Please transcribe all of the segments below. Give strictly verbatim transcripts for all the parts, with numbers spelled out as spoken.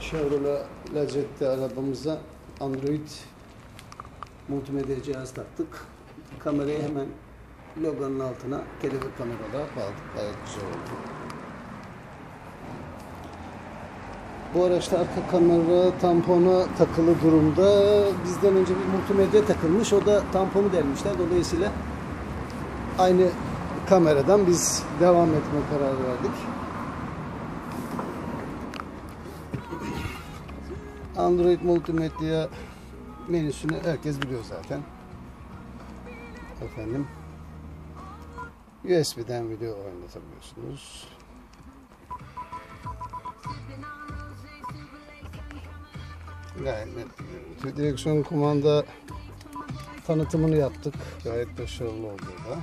Chevrolet Lazet'te arabamıza Android multimedya cihaz taktık. Kamerayı hemen logonun altına kelebek kameralar bağladık. Gayet güzel oldu. Bu araçta arka kamera tampona takılı durumda. Bizden önce bir multimedya takılmış. O da tamponu delmişler. Dolayısıyla aynı kameradan biz devam etme kararı verdik. Android multimedya menüsünü herkes biliyor zaten. Efendim, U S B'den video oynatabiliyorsunuz. Gayet net bir görüntü. Direksiyon kumanda tanıtımını yaptık. Gayet başarılı oldu da.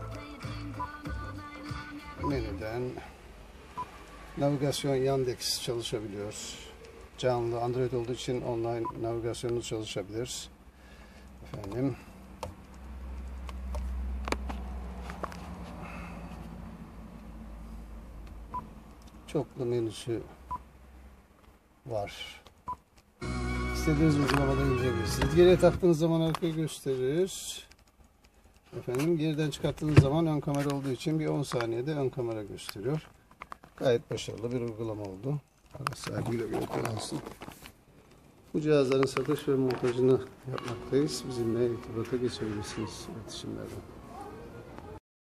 Menüden navigasyon Yandex çalışabiliyor. Canlı Android olduğu için online navigasyonu çalışabilir. Efendim. Çoklu menüsü var. İstediğiniz uygulamada indirebilirsiniz. Geriye taktığınız zaman arkayı gösterir. Efendim, geriden çıkarttığınız zaman ön kamera olduğu için bir on saniyede ön kamera gösteriyor. Gayet başarılı bir uygulama oldu. Araç sahibiyle görüntülensin. Bu cihazların satış ve montajını yapmaktayız. Bizimle irtibata geçebilirsiniz iletişimlerden.